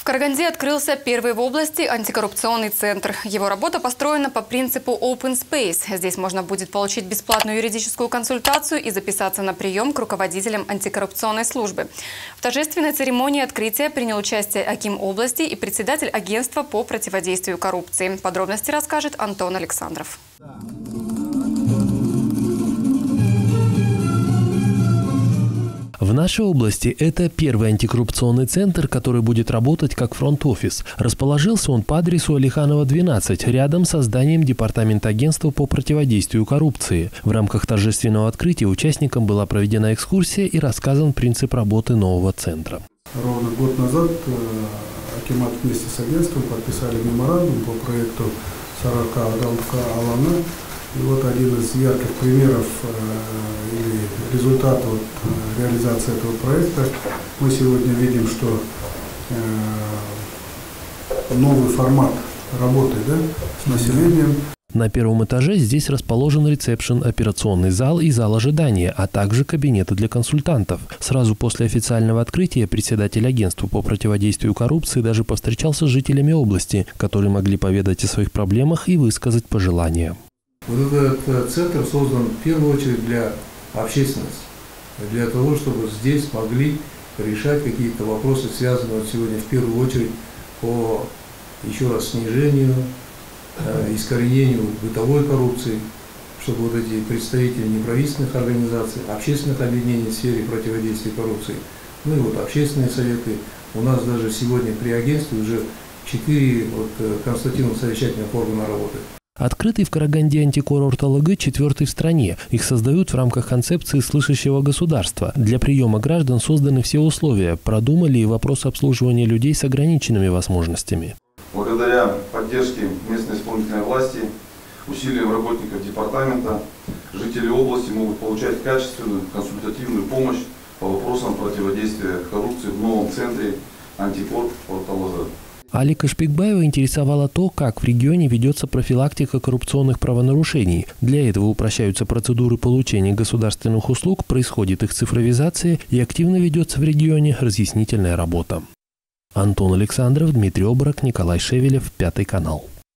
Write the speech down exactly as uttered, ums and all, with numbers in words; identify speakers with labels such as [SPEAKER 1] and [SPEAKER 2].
[SPEAKER 1] Караганде открылся первый в области антикоррупционный центр. Его работа построена по принципу Open Space. Здесь можно будет получить бесплатную юридическую консультацию и записаться на прием к руководителям антикоррупционной службы. В торжественной церемонии открытия принял участие аким области и председатель агентства по противодействию коррупции. Подробности расскажет Антон Александров.
[SPEAKER 2] В нашей области это первый антикоррупционный центр, который будет работать как фронт-офис. Расположился он по адресу Алиханова, двенадцать, рядом со зданием Департамента агентства по противодействию коррупции. В рамках торжественного открытия участникам была проведена экскурсия и рассказан принцип работы нового центра.
[SPEAKER 3] Ровно год назад акимат вместе с агентством подписали меморандум по проекту Сарака Адалка Алана. И вот один из ярких примеров э, или результата вот, э, реализации этого проекта. Мы сегодня видим, что э, новый формат работы, да, с населением.
[SPEAKER 2] На первом этаже здесь расположен ресепшн, операционный зал и зал ожидания, а также кабинеты для консультантов. Сразу после официального открытия председатель агентства по противодействию коррупции даже повстречался с жителями области, которые могли поведать о своих проблемах и высказать пожелания.
[SPEAKER 4] Вот этот центр создан в первую очередь для общественности, для того, чтобы здесь могли решать какие-то вопросы, связанные сегодня в первую очередь по еще раз снижению, э, искоренению бытовой коррупции, чтобы вот эти представители неправительственных организаций, общественных объединений в сфере противодействия коррупции, ну и вот общественные советы. У нас даже сегодня при агентстве уже четыре вот, консультативно-совещательных органа работают.
[SPEAKER 2] Открытый в Караганде антикурорт АЛГ четвертый в стране. Их создают в рамках концепции слышащего государства. Для приема граждан созданы все условия. Продумали и вопрос обслуживания людей с ограниченными возможностями.
[SPEAKER 5] Благодаря поддержке местной исполнительной власти, усилиям работников департамента, жители области могут получать качественную консультативную помощь по вопросам противодействия коррупции в новом центре антикоррупционного АЛГ.
[SPEAKER 2] Алика Шпикбаева интересовало то, как в регионе ведется профилактика коррупционных правонарушений. Для этого упрощаются процедуры получения государственных услуг, происходит их цифровизация и активно ведется в регионе разъяснительная работа. Антон Александров, Дмитрий Обрак, Николай Шевелев, Пятый канал.